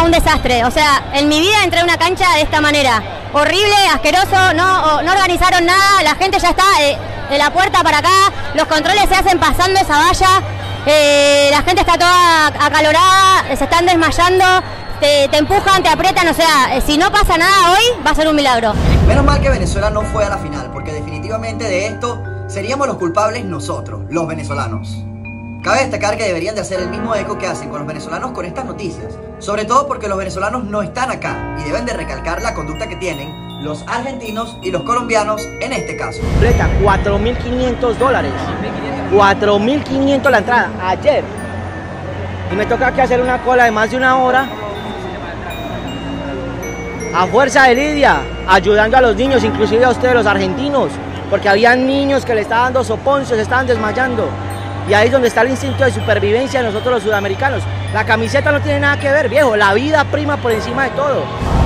un desastre. O sea, en mi vida entré a una cancha de esta manera. Horrible, asqueroso, no organizaron nada, la gente ya está de la puerta para acá, los controles se hacen pasando esa valla, la gente está toda acalorada, se están desmayando, te empujan, te aprietan, o sea, si no pasa nada hoy, va a ser un milagro. Menos mal que Venezuela no fue a la final, porque definitivamente de esto seríamos los culpables nosotros, los venezolanos. Cabe destacar que deberían de hacer el mismo eco que hacen con los venezolanos con estas noticias, sobre todo porque los venezolanos no están acá y deben de recalcar la conducta que tienen los argentinos y los colombianos en este caso. Completa, $4.500. 4.500 la entrada, ayer. Y me toca aquí hacer una cola de más de una hora. A fuerza de lidia, ayudando a los niños, inclusive a ustedes los argentinos. Porque habían niños que le estaban dando sopón, se estaban desmayando. Y ahí es donde está el instinto de supervivencia de nosotros los sudamericanos. La camiseta no tiene nada que ver, viejo. La vida prima por encima de todo.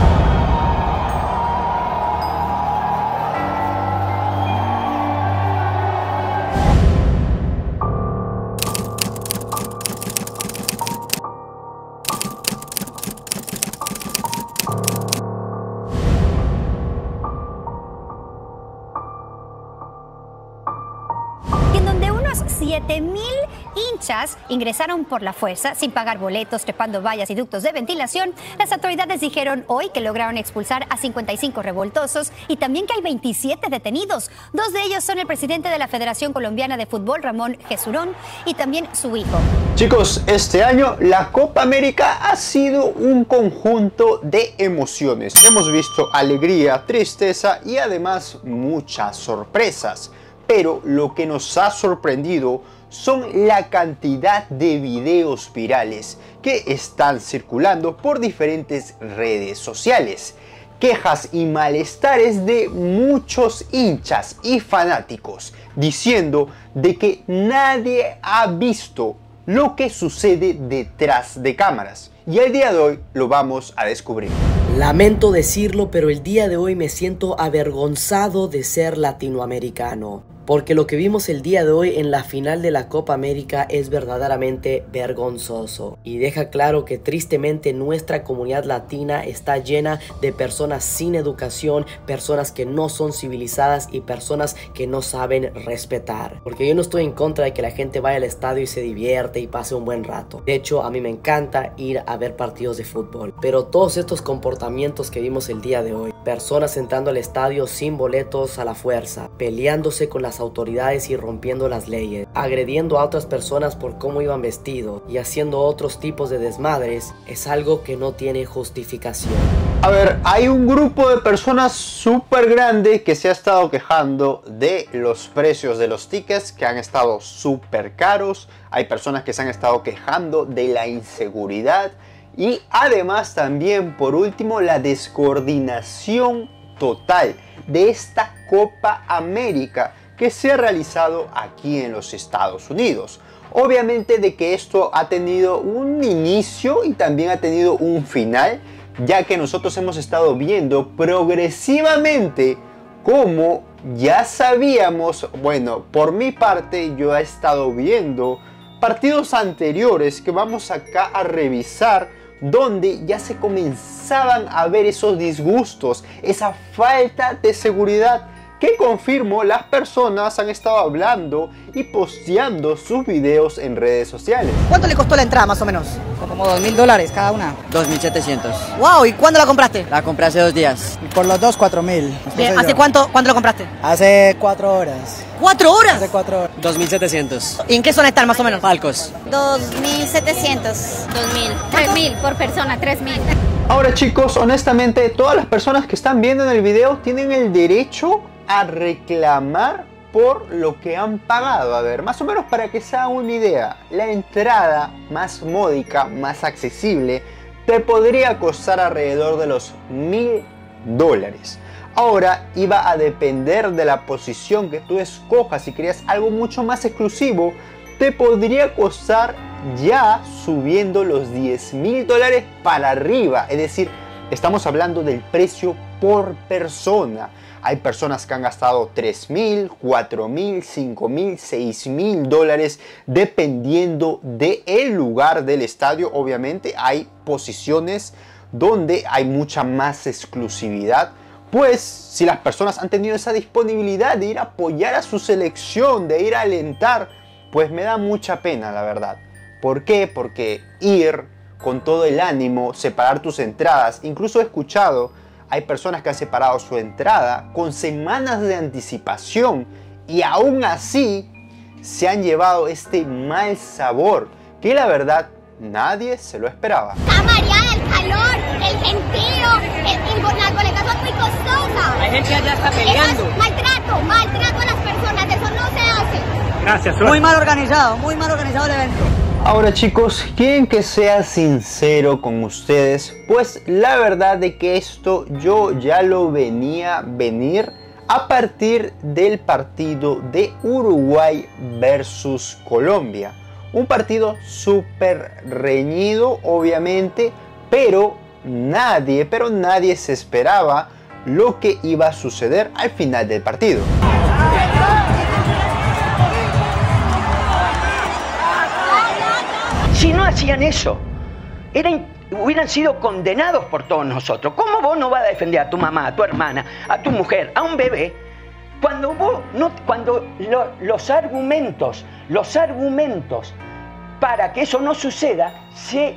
En donde unos 7,000 hinchas ingresaron por la fuerza, sin pagar boletos, trepando vallas y ductos de ventilación, las autoridades dijeron hoy que lograron expulsar a 55 revoltosos y también que hay 27 detenidos. 2 de ellos son el presidente de la Federación Colombiana de Fútbol, Ramón Jesurón, y también su hijo. Chicos, este año la Copa América ha sido un conjunto de emociones. Hemos visto alegría, tristeza y además muchas sorpresas. Pero lo que nos ha sorprendido son la cantidad de videos virales que están circulando por diferentes redes sociales. Quejas y malestares de muchos hinchas y fanáticos diciendo de que nadie ha visto lo que sucede detrás de cámaras. Y el día de hoy lo vamos a descubrir. Lamento decirlo, pero el día de hoy me siento avergonzado de ser latinoamericano. Porque lo que vimos el día de hoy en la final de la Copa América es verdaderamente vergonzoso. Y deja claro que tristemente nuestra comunidad latina está llena de personas sin educación, personas que no son civilizadas y personas que no saben respetar. Porque yo no estoy en contra de que la gente vaya al estadio y se divierte y pase un buen rato. De hecho, a mí me encanta ir a ver partidos de fútbol. Pero todos estos comportamientos que vimos el día de hoy, personas entrando al estadio sin boletos a la fuerza, peleándose con las autoridades y rompiendo las leyes, agrediendo a otras personas por cómo iban vestidos y haciendo otros tipos de desmadres, es algo que no tiene justificación. A ver, hay un grupo de personas súper grande que se ha estado quejando de los precios de los tickets que han estado súper caros. Hay personas que se han estado quejando de la inseguridad y además también, por último, la descoordinación total de esta Copa América que se ha realizado aquí en los Estados Unidos. Obviamente de que esto ha tenido un inicio y también ha tenido un final, ya que nosotros hemos estado viendo progresivamente cómo ya sabíamos, bueno, por mi parte yo he estado viendo partidos anteriores que vamos acá a revisar, donde ya se comenzaban a ver esos disgustos, esa falta de seguridad que confirmo las personas han estado hablando y posteando sus videos en redes sociales. ¿Cuánto le costó la entrada más o menos? Como $2.000 cada una. 2.700. Wow, ¿y cuándo la compraste? La compré hace 2 días. Y por los dos, 4.000. ¿Hace cuánto lo compraste? Hace 4 horas. ¿4 horas? Hace 4 horas. 2.700. ¿Y en qué zona están más o menos? Palcos. 2.700. 2.000. 3.000 por persona, 3.000. Ahora chicos, honestamente, todas las personas que están viendo en el video tienen el derecho a reclamar por lo que han pagado. A ver, más o menos para que se hagan una idea, la entrada más módica, más accesible, te podría costar alrededor de los $1.000. Ahora iba a depender de la posición que tú escojas. Si querías algo mucho más exclusivo, te podría costar ya subiendo los $10.000 para arriba. Es decir, estamos hablando del precio por persona. Hay personas que han gastado $3,000, $4,000, $5,000, $6,000 dependiendo del lugar del estadio. Obviamente hay posiciones donde hay mucha más exclusividad. Pues si las personas han tenido esa disponibilidad de ir a apoyar a su selección, de ir a alentar, pues me da mucha pena, la verdad. ¿Por qué? Porque ir con todo el ánimo, separar tus entradas, incluso he escuchado, hay personas que han separado su entrada con semanas de anticipación y aún así se han llevado este mal sabor que la verdad nadie se lo esperaba. Está mareada, el calor, el gentío, las boletas son muy costosas. Hay gente allá está peleando. Eso es maltrato a las personas, eso no se hace. Gracias, Muy mal organizado el evento. Ahora chicos, quieren que sea sincero con ustedes, pues la verdad de que esto yo ya lo venía venir a partir del partido de Uruguay versus Colombia. Un partido súper reñido obviamente, pero nadie se esperaba lo que iba a suceder al final del partido. Si no hacían eso, hubieran sido condenados por todos nosotros. ¿Cómo vos no vas a defender a tu mamá, a tu hermana, a tu mujer, a un bebé, cuando los argumentos para que eso no suceda se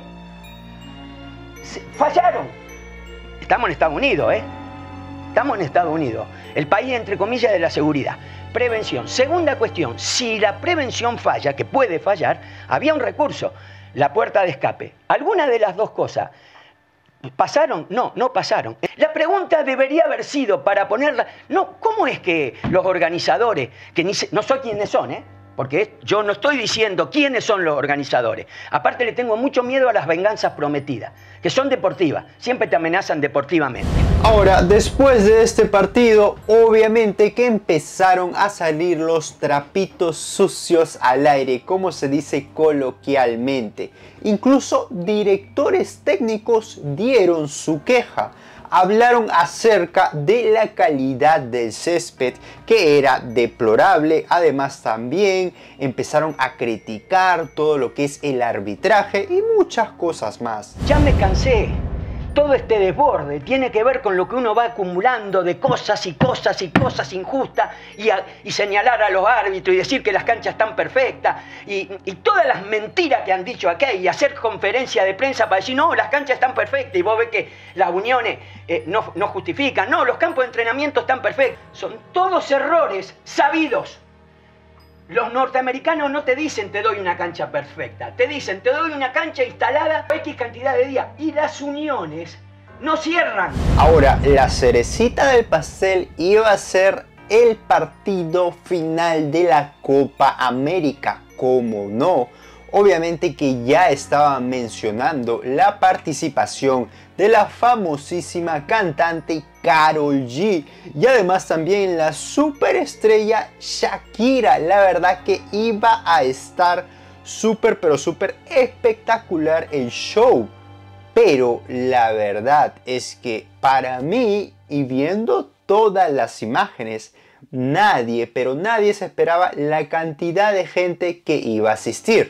fallaron? Estamos en Estados Unidos, ¿eh? Estamos en Estados Unidos, el país entre comillas de la seguridad. Prevención. Segunda cuestión, si la prevención falla, que puede fallar, había un recurso, la puerta de escape. ¿Alguna de las dos cosas pasaron? No, no pasaron. La pregunta debería haber sido para ponerla... No, ¿cómo es que los organizadores, que no sé quiénes son, porque yo no estoy diciendo quiénes son los organizadores. Aparte le tengo mucho miedo a las venganzas prometidas, que son deportivas, siempre te amenazan deportivamente. Ahora, después de este partido, obviamente que empezaron a salir los trapitos sucios al aire, como se dice coloquialmente. Incluso directores técnicos dieron su queja. Hablaron acerca de la calidad del césped, que era deplorable. Además también empezaron a criticar todo lo que es el arbitraje y muchas cosas más. Ya me cansé. Todo este desborde tiene que ver con lo que uno va acumulando de cosas y cosas y cosas injustas y señalar a los árbitros y decir que las canchas están perfectas y todas las mentiras que han dicho acá y hacer conferencia de prensa para decir no, las canchas están perfectas y vos ves que las uniones no justifican, no, los campos de entrenamiento están perfectos. Son todos errores sabidos. Los norteamericanos no te dicen te doy una cancha perfecta, te dicen te doy una cancha instalada X cantidad de días y las uniones no cierran. Ahora, la cerecita del pastel iba a ser el partido final de la Copa América, ¿cómo no? Obviamente que ya estaba mencionando la participación de la famosísima cantante Karol G y además también la superestrella Shakira. La verdad que iba a estar súper pero súper espectacular el show, pero la verdad es que para mí, y viendo todas las imágenes, nadie, pero nadie se esperaba la cantidad de gente que iba a asistir.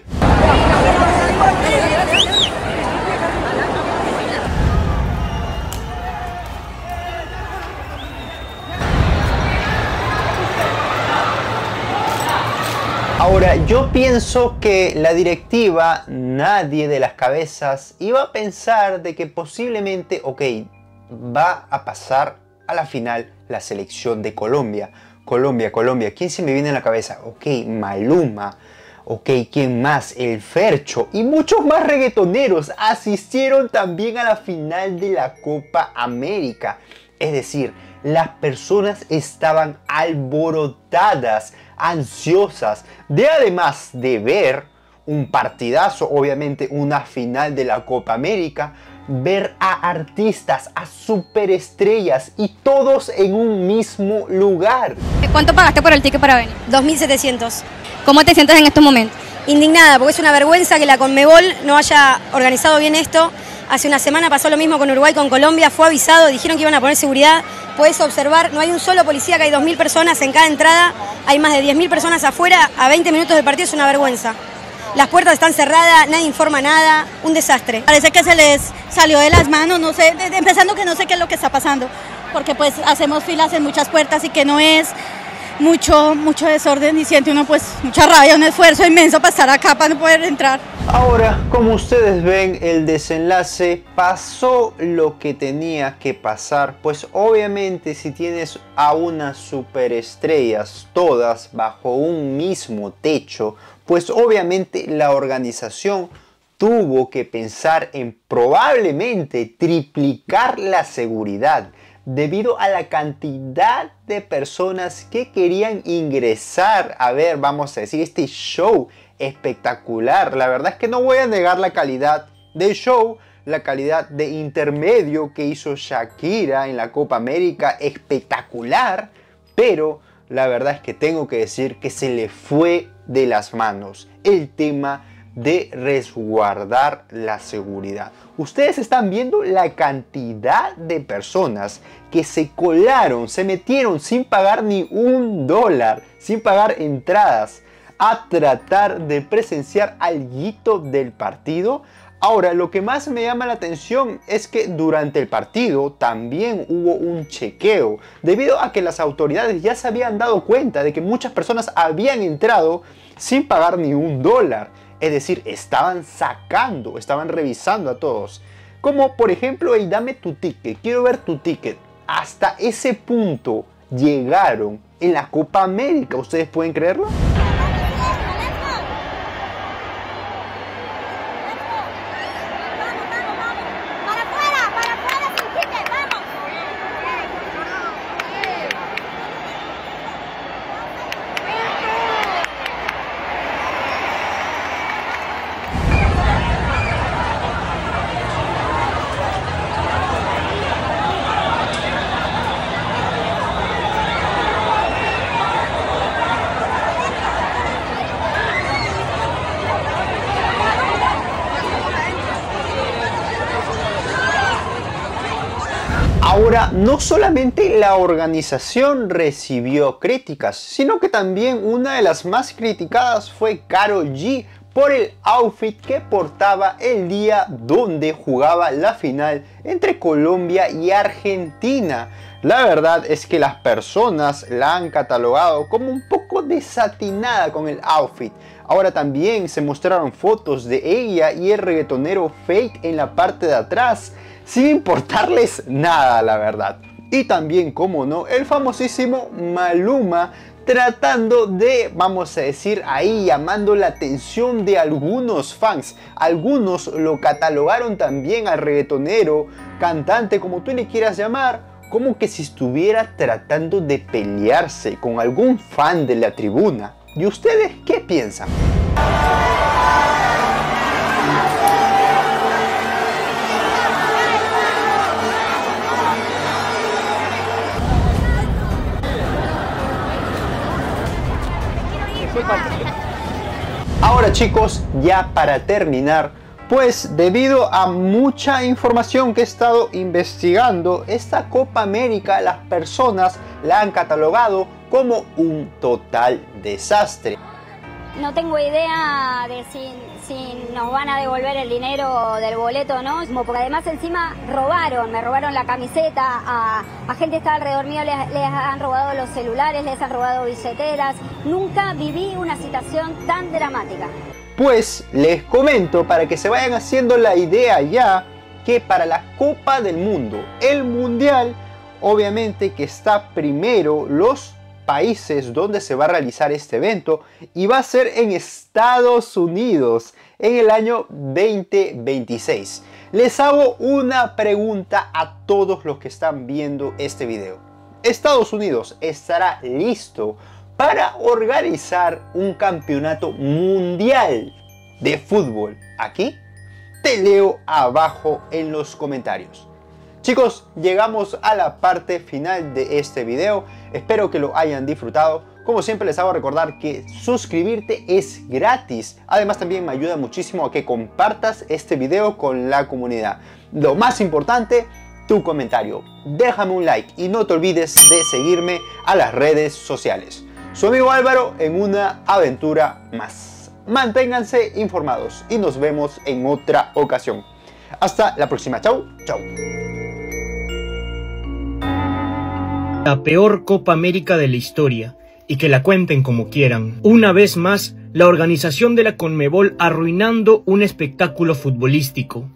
Ahora, yo pienso que la directiva, nadie de las cabezas iba a pensar de que posiblemente, ok, va a pasar a la final la selección de Colombia. Colombia, ¿quién se me viene en la cabeza? Ok, Maluma. Ok, ¿quién más? El Fercho y muchos más reggaetoneros asistieron también a la final de la Copa América. Es decir, las personas estaban alborotadas, ansiosas, de además de ver un partidazo, obviamente una final de la Copa América, ver a artistas, a superestrellas y todos en un mismo lugar. ¿Cuánto pagaste por el ticket para venir? 2.700. ¿Cómo te sientes en estos momentos? Indignada, porque es una vergüenza que la Conmebol no haya organizado bien esto. Hace una semana pasó lo mismo con Uruguay, con Colombia, fue avisado, dijeron que iban a poner seguridad. Puedes observar, no hay un solo policía, que hay 2.000 personas en cada entrada, hay más de 10.000 personas afuera, a 20 minutos del partido, es una vergüenza. Las puertas están cerradas, nadie informa nada, un desastre. Parece que se les salió de las manos, no sé, empezando que no sé qué es lo que está pasando, porque pues hacemos filas en muchas puertas y que no es mucho desorden y siente uno pues mucha rabia, un esfuerzo inmenso para estar acá, para no poder entrar. Ahora, como ustedes ven, el desenlace pasó lo que tenía que pasar, pues obviamente si tienes a unas superestrellas todas bajo un mismo techo, pues obviamente la organización tuvo que pensar en probablemente triplicar la seguridad debido a la cantidad de personas que querían ingresar a ver, vamos a decir, este show espectacular. La verdad es que no voy a negar la calidad del show, la calidad de intermedio que hizo Shakira en la Copa América, espectacular, pero la verdad es que tengo que decir que se le fue de las manos el tema de resguardar la seguridad. Ustedes están viendo la cantidad de personas que se colaron, se metieron sin pagar ni $1, sin pagar entradas, a tratar de presenciar algo del partido. Ahora, lo que más me llama la atención es que durante el partido también hubo un chequeo, debido a que las autoridades ya se habían dado cuenta de que muchas personas habían entrado sin pagar ni $1. Es decir, estaban revisando a todos. Como por ejemplo, hey, dame tu ticket, quiero ver tu ticket. Hasta ese punto llegaron en la Copa América. ¿Ustedes pueden creerlo? Ahora, no solamente la organización recibió críticas, sino que también una de las más criticadas fue Karol G por el outfit que portaba el día donde jugaba la final entre Colombia y Argentina. La verdad es que las personas la han catalogado como un poco desatinada con el outfit. Ahora también se mostraron fotos de ella y el reggaetonero Fate en la parte de atrás, sin importarles nada, la verdad. Y también, como no, el famosísimo Maluma tratando de, vamos a decir, ahí llamando la atención de algunos fans. Algunos lo catalogaron también al reggaetonero, cantante, como tú le quieras llamar, como que si estuviera tratando de pelearse con algún fan de la tribuna. ¿Y ustedes qué piensan? Ahora chicos, ya para terminar, pues debido a mucha información que he estado investigando, esta Copa América las personas la han catalogado como un total desastre. No tengo idea de si nos van a devolver el dinero del boleto o no, porque además encima me robaron la camiseta, a gente que estaba alrededor mío les han robado los celulares, les han robado billeteras. Nunca viví una situación tan dramática. Pues les comento para que se vayan haciendo la idea ya que para la Copa del Mundo, el Mundial, obviamente que está primero los países donde se va a realizar este evento y va a ser en Estados Unidos en el año 2026. Les hago una pregunta a todos los que están viendo este video. ¿Estados Unidos estará listo para organizar un campeonato mundial de fútbol aquí? Te leo abajo en los comentarios. Chicos, llegamos a la parte final de este video. Espero que lo hayan disfrutado. Como siempre les hago recordar que suscribirte es gratis. Además también me ayuda muchísimo a que compartas este video con la comunidad. Lo más importante, tu comentario. Déjame un like y no te olvides de seguirme a las redes sociales. Su amigo Álvaro en una aventura más. Manténganse informados y nos vemos en otra ocasión. Hasta la próxima. Chau, chau. La peor Copa América de la historia, y que la cuenten como quieran. Una vez más, la organización de la Conmebol arruinando un espectáculo futbolístico.